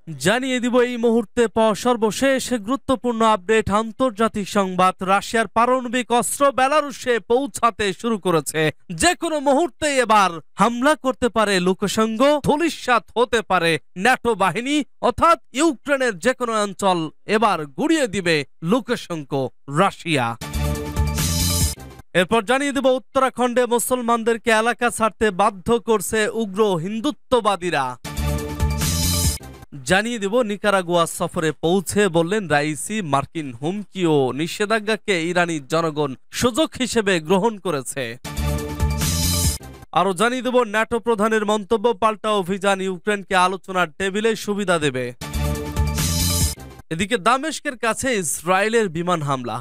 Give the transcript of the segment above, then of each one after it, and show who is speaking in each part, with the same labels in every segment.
Speaker 1: জানিয়ে দিব এই মুহূর্তে পাওয়া সর্বশেষ গুরুত্বপূর্ণ আপডেট। আন্তর্জাতিক সংবাদ, রাশিয়ার পারমাণবিক অস্ত্র বেলারুশে পৌঁছাতে শুরু করেছে। যে কোনো মুহূর্তে এবার হামলা করতে পারে লুকাশেঙ্কো, ধূলিসাৎ হতে পারে ন্যাটো বাহিনী, অর্থাৎ ইউক্রেনের যে কোনো অঞ্চল এবার গুড়িয়ে দিবে লুকাশেঙ্কো রাশিয়া। এরপর জানিয়ে দেব উত্তরাখণ্ডে মুসলমানদেরকে এলাকা ছাড়তে বাধ্য করছে উগ্র হিন্দুত্ববাদীরা। জানিয়ে দেব নিকারাগুয়া সফরে পৌঁছে বললেন রাইসি, মার্কিন হুমকি ও নিষেধাজ্ঞাকে ইরানি জনগণ সুযোগ হিসেবে গ্রহণ করেছে। আরো জানিয়ে দেব ন্যাটো প্রধানের মন্তব্য, পাল্টা অভিযান ইউক্রেনকে আলোচনার টেবিলে সুবিধা দেবে। এদিকে দামেস্কের কাছে ইসরায়েলের বিমান হামলা।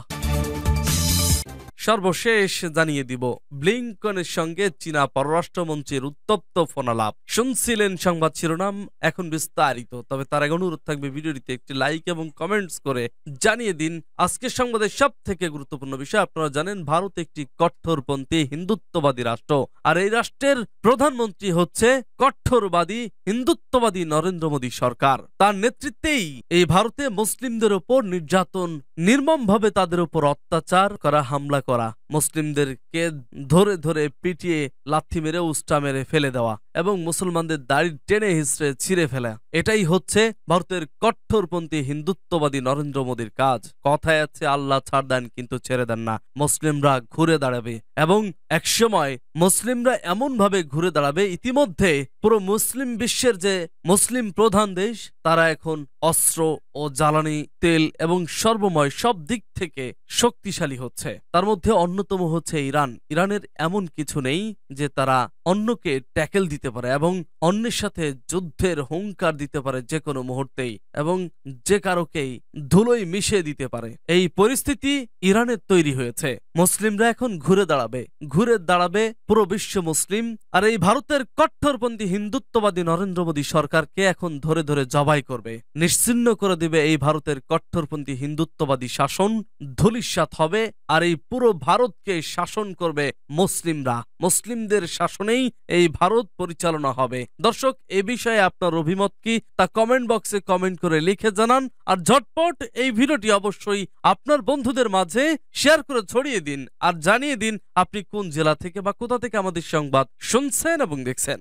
Speaker 1: সর্বশেষ জানিয়ে দিব ব্লিংকনের সঙ্গে চীনা পররাষ্ট্রমন্ত্রীর উত্তপ্ত ফোনালাপ। শুনছিলেন সংবাদ শিরোনাম, এখন বিস্তারিত। তবে তার আগে অনুরোধ থাকবে ভিডিওটিতে একটি লাইক এবং কমেন্টস করে জানিয়ে দিন আজকের সংবাদের সব থেকে গুরুত্বপূর্ণ বিষয়। আপনারা জানেন ভারত একটি কঠোরপন্থী হিন্দুত্ববাদী রাষ্ট্র, আর এই রাষ্ট্রের প্রধানমন্ত্রী হচ্ছে কঠোরবাদী হিন্দুত্ববাদী নরেন্দ্র মোদী সরকার। তার নেতৃত্বেই এই ভারতে মুসলিমদের উপর নির্যাতন, নির্মমভাবে তাদের উপর অত্যাচার করা, হামলা করা, মুসলিমদেরকে ধরে ধরে পিটিয়ে লাথি মেরে উস্টা মেরে ফেলে দেওয়া এবং মুসলমানদের দাড়ি টেনে হিসড়ে ছিঁড়ে ফেলা, এটাই হচ্ছে ভারতের কঠোরপন্থী হিন্দুত্ববাদী নরেন্দ্র মোদীর কাজ। কথায় আছে আল্লাহ ছাড় দেন কিন্তু ছেড়ে দেন না। মুসলিমরা ঘুরে দাঁড়াবে এবং একসময় মুসলিমরা এমন ভাবে ঘুরে দাঁড়াবে, ইতিমধ্যে পুরো মুসলিম বিশ্বের যে মুসলিম প্রধান দেশ তারা এখন অস্ত্র ও জ্বালানি তেল এবং সর্বময় সব দিক থেকে শক্তিশালী হচ্ছে। তার মধ্যে অন্যতম হচ্ছে ইরান। ইরানের এমন কিছু নেই যে তারা অন্যকে ট্যাকেল দিতে পারে এবং অন্যের সাথে যুদ্ধের হুঙ্কার দিতে পারে যে কোনো মুহূর্তেই, এবং যে কারোকেই ধুলোয় মিশিয়ে দিতে পারে। এই পরিস্থিতি ইরানের তৈরি হয়েছে। মুসলিমরা এখন ঘুরে দাঁড়াবে পুরো বিশ্ব মুসলিম, আর এই ভারতের কঠোরপন্থী হিন্দুত্ববাদী নরেন্দ্র মোদী সরকারকে এখন ধরে ধরে জবাই করবে, নিশ্চিহ্ন করে দিবে। এই ভারতের কঠোরপন্থী হিন্দুত্ববাদী শাসন ধূলিসাৎ হবে, আর এই পুরো ভারতকে শাসন করবে মুসলিমরা। মুসলিমদের শাসনেই এই ভারত পরিচালনা হবে। দর্শক, এ বিষয়ে আপনার অভিমত কি তা কমেন্ট বক্সে কমেন্ট করে লিখে জানান, আর ঝটপট এই ভিডিওটি অবশ্যই আপনার বন্ধুদের মাঝে শেয়ার করে ছড়িয়ে দিন, আর জানিয়ে দিন আপনি কোন জেলা থেকে বা কোথা থেকে আমাদের সংবাদ শুনছেন এবং দেখছেন।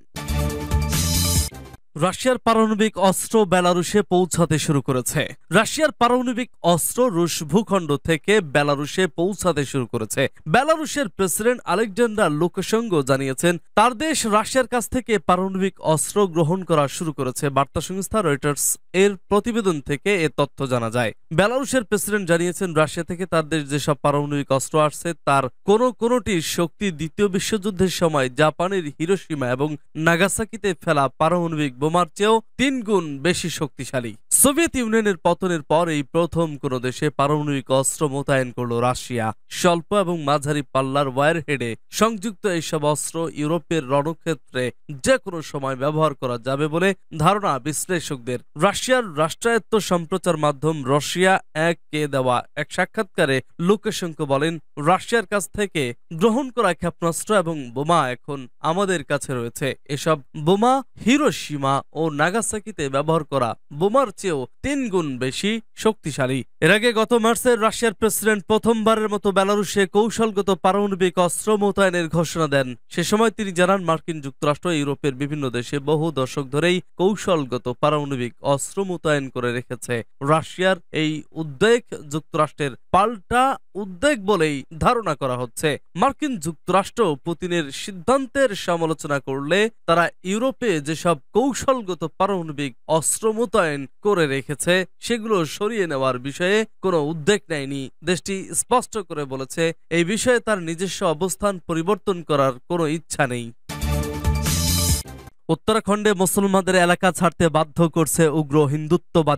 Speaker 1: রাশিয়ার পারমাণবিক অস্ত্র বেলারুশে পৌঁছাতে শুরু করেছে। রাশিয়ার পারমাণবিক অস্ত্র রুশ ভূখণ্ড থেকে বেলারুশে পৌঁছাতে শুরু করেছে। বেলারুশের প্রেসিডেন্ট আলেকজান্ডার লুকাশেঙ্কো জানিয়েছেন তার দেশ রাশিয়ার কাছ থেকে পারমাণবিক অস্ত্র গ্রহণ করা শুরু করেছে। বার্তা সংস্থা রয়টার্স এর প্রতিবেদন থেকে এ তথ্য জানা যায়। বেলারুশের প্রেসিডেন্ট জানিয়েছেন রাশিয়া থেকে তার দেশ যেসব পারমাণবিক অস্ত্র আসছে তার কোনোটির শক্তি দ্বিতীয় বিশ্বযুদ্ধের সময় জাপানের হিরোশিমা এবং নাগাসাকিতে ফেলা পারমাণবিক বোমার চেয়েও 3 গুণ বেশি শক্তিশালী। সোভিয়েত ইউনিয়নের পতনের পর এই প্রথম কোন দেশে পারমাণবিক অস্ত্র মোতায়েন করল রাশিয়া। স্বল্প এবং মাঝারি পাল্লার ওয়ারহেডে সংযুক্ত এইসব অস্ত্র ইউরোপের রণক্ষেত্রে যে কোনো সময় ব্যবহার করা যাবে বলে ধারণা বিশ্লেষকদের। রাশিয়ার রাষ্ট্রায়ত্ত সম্প্রচার মাধ্যম রাশিয়া 1-কে দেওয়া এক সাক্ষাৎকারে লুকাশেঙ্কো বলেন, রাশিয়ার কাছ থেকে গ্রহণ করা ক্ষেপণাস্ত্র এবং বোমা এখন আমাদের কাছে রয়েছে। এসব বোমা হিরোশিমা ও নাগাসাকিতে ব্যবহার করা বোমার চেয়েও 3 গুণ বেশি শক্তিশালী। এর আগে গত মার্চে রাশিয়ার প্রেসিডেন্ট প্রথমবারের মতো বেলারুশে কৌশলগত পারমাণবিক অস্ত্র মোতায়েনের ঘোষণা দেন। সে সময় তিনি জানান মার্কিন যুক্তরাষ্ট্র ইউরোপের বিভিন্ন দেশে বহু দশক ধরেই কৌশলগত পারমাণবিক অস্ত্র মোতায়েন করে রেখেছে। রাশিয়ার এই উদ্বেগ যুক্তরাষ্ট্রের পাল্টা উদ্বেগ বলেই ধারণা করা হচ্ছে। মার্কিন যুক্তরাষ্ট্র পুতিনের সিদ্ধান্তের সমালোচনা করলে তারা ইউরোপে যেসব কৌশলগত পারমাণবিক অস্ত্র মোতায়েন করে রেখেছে সেগুলো সরিয়ে নেওয়ার বিষয়ে কোনো উদ্বেগ নেয়নি। দেশটি স্পষ্ট করে বলেছে এই বিষয়ে তার নিজস্ব অবস্থান পরিবর্তন করার কোনো ইচ্ছা নেই। উত্তরাখণ্ডে মুসলমানদের এলাকা ছাড়তে বাধ্য করছে উগ্র হিন্দুত্ববাদীরা।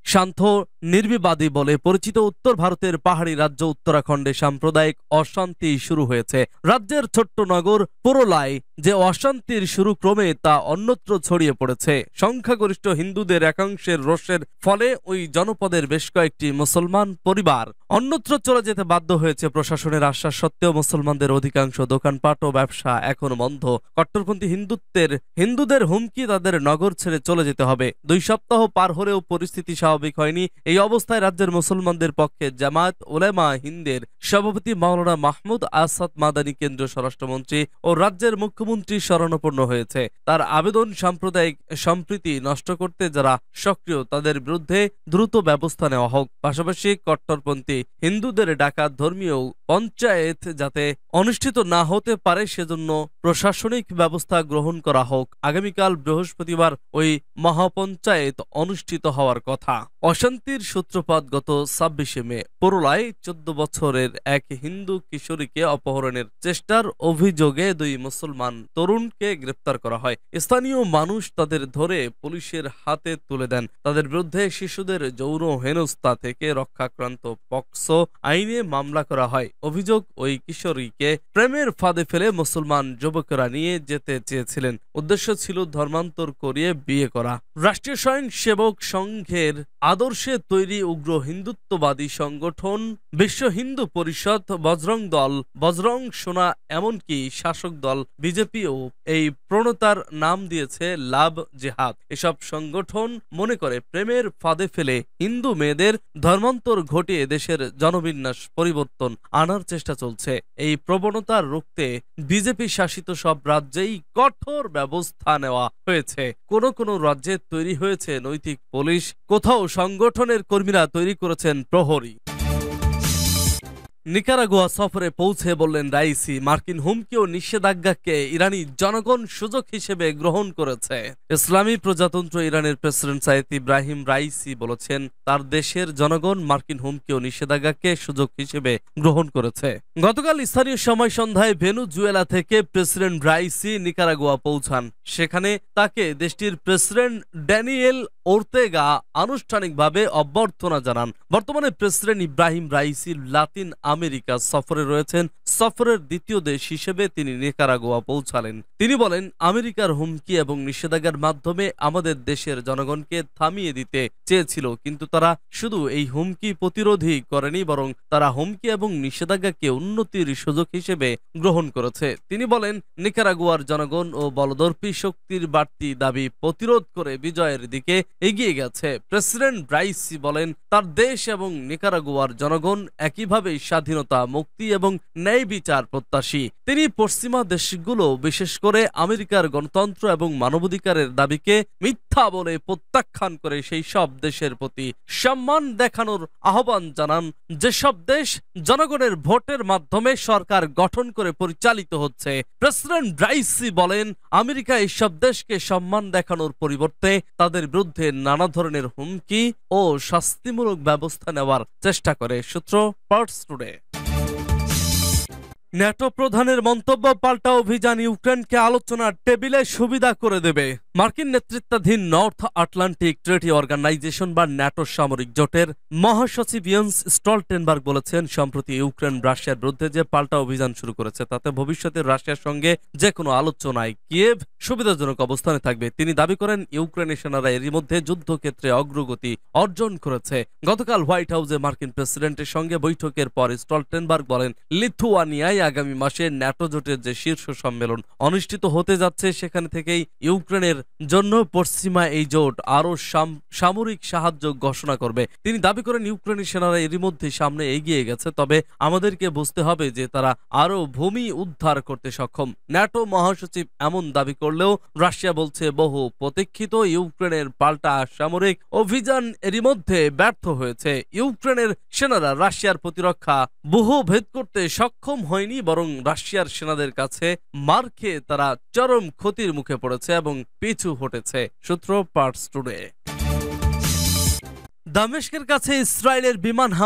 Speaker 1: শান্ত নির্বিবাদী বলে পরিচিত উত্তর ভারতের পাহাড়ি রাজ্য উত্তরাখণ্ডে সাম্প্রদায়িক অশান্তি শুরু হয়েছে। রাজ্যের ছোট্ট নগর পুরুলাই যে অশান্তির শুরু ক্রমে তা অন্যত্র ছড়িয়ে পড়েছে। সংখ্যাগরিষ্ঠ হিন্দুদের একাংশের রোষের ফলে ওই জনপদের বেশ কয়েকটি মুসলমান পরিবার অন্যত্র চলে যেতে বাধ্য হয়েছে। প্রশাসনের আশ্বাস সত্ত্বেও মুসলমানদের অধিকাংশ দোকানপাট ও ব্যবসা এখনো বন্ধ। কট্টরপন্থী হিন্দুদের হুমকি তাদের নগর ছেড়ে চলে যেতে হবে। 2 সপ্তাহ পার হলেও পরিস্থিতি স্বাভাবিক হয়নি। এই অবস্থায় রাজ্যের মুসলমানদের পক্ষে জামায়াত উলেমা হিন্দের সভাপতি মাওলানা মাহমুদ আসাদ মাদানী কেন্দ্রীয় স্বরাষ্ট্রমন্ত্রী ও রাজ্যের মুখ্যমন্ত্রী শরণাপন্ন হয়েছে। তার আবেদন সাম্প্রদায়িক সম্প্রীতি নষ্ট করতে যারা সক্রিয় তাদের বিরুদ্ধে দ্রুত ব্যবস্থা নেওয়া হোক। পাশাপাশি কট্টরপন্থী হিন্দুদের ডাকা ধর্মীয় পঞ্চায়েত যাতে অনুষ্ঠিত না হতে পারে সেজন্য প্রশাসনিক ব্যবস্থা গ্রহণ করা হোক। আগামীকাল বৃহস্পতিবার ওই মহাপঞ্চায়েত অনুষ্ঠিত হওয়ার কথা। অশান্তির সূত্রপাত গত 26 মে পুরুলায় 14 বছরের এক হিন্দু কিশোরীকে অপহরণের চেষ্টার অভিযোগে 2 মুসলমান তরুণকে গ্রেপ্তার করা হয়। স্থানীয় মানুষ তাদের ধরে পুলিশের হাতে তুলে দেন। তাদের বিরুদ্ধে শিশুদের যৌন হেনস্থা থেকে রক্ষাক্রান্ত পক্সো আইনে মামলা করা হয়। অভিযোগ ওই কিশোরীকে প্রেমের ফাঁদে ফেলে মুসলমান যুবকেরা নিয়ে যেতে চেয়েছিলেন। উদ্দেশ্য ছিল ধর্মান্তর করিয়ে বিয়ে করা। রাষ্ট্রীয় স্বয়ংসেবক সংঘের আদর্শে তৈরি উগ্র হিন্দুত্ববাদী সংগঠন বিশ্ব হিন্দু পরিষদ, বজরং দল, বজরং সোনা এমনকি শাসক দল বিজেপিও এই প্রণতার নাম দিয়েছে লাভ জেহাদ। এসব সংগঠন মনে করে প্রেমের ফাঁদে ফেলে হিন্দু মেয়েদের ধর্মান্তর ঘটিয়ে দেশের জনবিন্যাস পরিবর্তন আনার চেষ্টা চলছে। এই প্রবণতা রুখতে বিজেপি শাসিত সব রাজ্যেই কঠোর ব্যবস্থা নেওয়া হয়েছে। কোন রাজ্যে তৈরি হয়েছে নৈতিক পুলিশ, কোথাও সংগঠনের কর্মীরা তৈরি করেছেন প্রহরী। নিকারাগুয়া সফরে পৌঁছে বললেন রাইসি, মার্কিন হুমকি ও নিষেধাজ্ঞাকে ইরানি জনগণ সুযোগ হিসেবে গ্রহণ করেছে। ইসলামী প্রজাতন্ত্র ইরানের প্রেসিডেন্ট সাইয়েদ ইব্রাহিম রাইসি বলেছেন তার দেশের জনগণ মার্কিন হুমকি ও নিষেধাজ্ঞাকে সুযোগ হিসেবে গ্রহণ করেছে। গতকাল স্থানীয় সময় সন্ধ্যায় ভেনেজুয়েলা থেকে প্রেসিডেন্ট রাইসি নিকারাগুয়া পৌঁছান। সেখানে তাকে দেশটির প্রেসিডেন্ট ড্যানিয়েল ওর্তেগা আনুষ্ঠানিকভাবে অভ্যর্থনা জানান। বর্তমানে president Ebrahim Raisi Latin America সফরে রয়েছেন। সফরের দ্বিতীয় দেশ হিসেবে তিনি নিকারাগুয়া পৌঁছালেন। তিনি বলেন, আমেরিকার হুমকি এবং নিষেধাজ্ঞার মাধ্যমে আমাদের দেশের জনগণকে থামিয়ে দিতে চেয়েছিল, কিন্তু তারা শুধু এই হুমকি প্রতিরোধই করেনি, বরং তারা হুমকি এবং নিষেধাজ্ঞাকে উন্নতির সুযোগ হিসেবে গ্রহণ করেছে। তিনি বলেন, নিকারাগুয়ার জনগণ ও বলদর্পী শক্তির বাড়তি দাবি প্রতিরোধ করে বিজয়ের দিকে এগিয়ে গেছে। প্রেসিডেন্ট রাইসি বলেন, তার দেশ এবং নিকারাগুয়ার জনগণ একইভাবে স্বাধীনতা, মুক্তি এবং ন্যায় বিচার প্রত্যাশী। তিনি পশ্চিমা দেশগুলো বিশেষ করে আমেরিকার গণতন্ত্র এবং মানবাধিকারের দাবিকে মিথ্যা বলে প্রত্যাখ্যান করে সেই সব দেশের প্রতি সম্মান দেখানোর আহ্বান জানান যেসব দেশ জনগণের ভোটের মাধ্যমে সরকার গঠন করে পরিচালিত হচ্ছে। প্রেসিডেন্ট রাইসি বলেন, আমেরিকা এইসব দেশকে সম্মান দেখানোর পরিবর্তে তাদের বিরুদ্ধে নানা ধরনের হুমকি ও শাস্তিমূলক ব্যবস্থা নেওয়ার চেষ্টা করে। সূত্র পার্টস টুডে। ন্যাটো প্রধানের মন্তব্য, পাল্টা অভিযান ইউক্রেনকে আলোচনার টেবিলে সুবিধা করে দেবে। মার্কিন নেতৃত্বাধীন নর্থ আটলান্টিক ট্রেটি অর্গানাইজেশন বা ন্যাটো সামরিক জোটের মহাসচিব ইয়েন্স স্টলটেনবার্গ বলেছেন, সম্প্রতি ইউক্রেন রাশিয়ার বিরুদ্ধে যে পাল্টা অভিযান শুরু করেছে তাতে ভবিষ্যতে রাশিয়ার সঙ্গে যে কোনো আলোচনায় কিয়েভ সুবিধাজনক অবস্থানে থাকবে। তিনি দাবি করেন, ইউক্রেনের সেনারা এরই মধ্যে যুদ্ধক্ষেত্রে অগ্রগতি অর্জন করেছে। গতকাল হোয়াইট হাউসে মার্কিন প্রেসিডেন্টের সঙ্গে বৈঠকের পর স্টলটেনবার্গ বলেন, লিথুয়ানিয়ায় আগামী মাসে ন্যাটো জোটের যে শীর্ষ সম্মেলন অনুষ্ঠিত হতে যাচ্ছে সেখানে থেকেই ইউক্রেনের জন্য পশ্চিমা এই জোট আরো সামরিক সাহায্য ঘোষণা করবে। তিনি দাবি করেন, ইউক্রেনের সেনারা এরই মধ্যে সামনে এগিয়ে গেছে, তবে আমাদেরকে বুঝতে হবে যে তারা আরো ভূমি উদ্ধার করতে সক্ষম। ন্যাটো মহাসচিব এমন দাবি করলেও রাশিয়া বলছে বহু প্রতীক্ষিত ইউক্রেনের পাল্টা সামরিক অভিযান এরই মধ্যে ব্যর্থ হয়েছে। ইউক্রেনের সেনারা রাশিয়ার প্রতিরক্ষা বহু ভেদ করতে সক্ষম হয়নি, বরং রাশিয়ার সেনাদের কাছে মার খেয়ে তারা চরম ক্ষতির মুখে পড়েছে এবং পিছু হটেছে। সূত্র পার্টস টুডে। দামেস্কের কাছে ইসরায়েলের বিমান হামলা,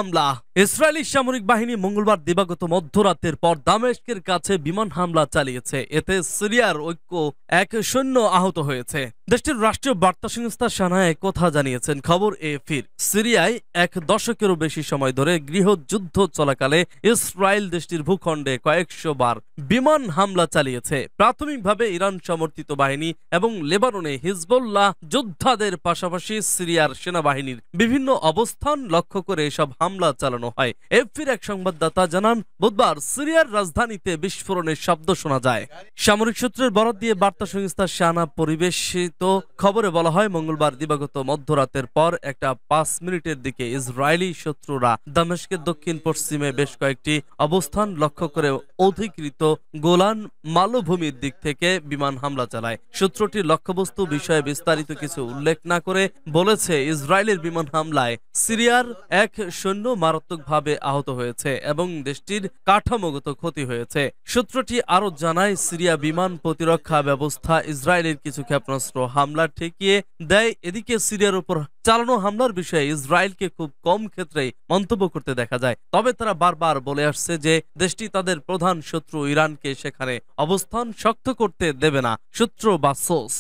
Speaker 1: ইসরায়েলি সামরিক বাহিনী মঙ্গলবার দিবাগত মধ্যরাতের পর দামেস্কের কাছে বিমান হামলা চালিয়েছে। এতে সিরিয়ার ঐক্য এক সৈন্য আহত হয়েছে। দেশটির রাষ্ট্রীয় বার্তা সংস্থা সানা একথা জানিয়েছেন খবর এফির। সিরিয়ায় এক দশকেরও বেশি সময় ধরে গৃহযুদ্ধ চলাকালে ইসরায়েল দেশটির ভূখণ্ডে কয়েকশো বার বিমান হামলা চালিয়েছে। প্রাথমিকভাবে ইরান সমর্থিত বাহিনী এবং লেবাননে হিজবুল্লাহ যোদ্ধাদের পাশাপাশি সিরিয়ার সেনাবাহিনীর বিভিন্ন অবস্থান লক্ষ্য করে এসব হামলা চালানো হয়। এফির এক সংবাদদাতা জানান, বুধবার সিরিয়ার রাজধানীতে বিস্ফোরণের শব্দ শোনা যায়। সামরিক সূত্রের বরাত দিয়ে বার্তা সংস্থা সানা পরিবেশিত খবরে বলা হয়, মঙ্গলবার দিবাগত মধ্যরাতের পর একটা 5 মিনিটের দিকে ইসরায়েলি শত্রুরা দামেস্কের দক্ষিণ পশ্চিমে বেশ কয়েকটি অবস্থান লক্ষ্য করে অধিকৃত গোলান মালভূমির দিক থেকে বিমান হামলা চালায়। সূত্রটির লক্ষ্যবস্তু বিষয়ে বিস্তারিত কিছু উল্লেখ না করে বলেছে, ইসরায়েলের বিমান হামলায় সিরিয়ার এক সৈন্য মারাত্মকভাবে আহত হয়েছে এবং দেশটির কাঠামোগত ক্ষতি হয়েছে। সূত্রটি আরো জানায়, সিরিয়া বিমান প্রতিরক্ষা ব্যবস্থা ইসরায়েলের কিছু ক্ষেপণাস্ত্র হামলা ঠেকিয়ে দেয়। এদিকে সিরিয়ার উপর চালানো হামলার বিষয়ে ইসরায়েলকে খুব কম ক্ষেত্রেই মন্তব্য করতে দেখা যায়। তবে তারা বারবার বলে আসছে যে দেশটি তাদের প্রধান শত্রু ইরানকে সেখানে অবস্থান শক্ত করতে দেবে না। সূত্র বা সোর্স।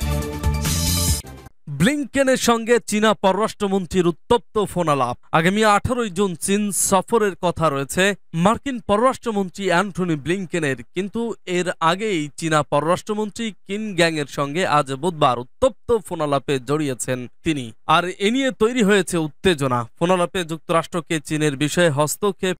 Speaker 1: ব্লিংকেনের সঙ্গে চীনা পররাষ্ট্রমন্ত্রীর উত্তপ্ত ফোনালাপ। আগামী 18 জুন চীন সফরের কথা রয়েছে মার্কিন পররাষ্ট্রমন্ত্রী অ্যান্টনি ব্লিংকেনের, কিন্তু এর আগেই চীনা পররাষ্ট্রমন্ত্রী কিন গ্যাং এর সঙ্গে আজ বুধবার উত্তপ্ত ফোনালাপে জড়িয়েছেন তিনি। আর এ নিয়ে তৈরি হয়েছে উত্তেজনা। ফোনালাপে যুক্তরাষ্ট্রকে চীনের বিষয়ে হস্তক্ষেপ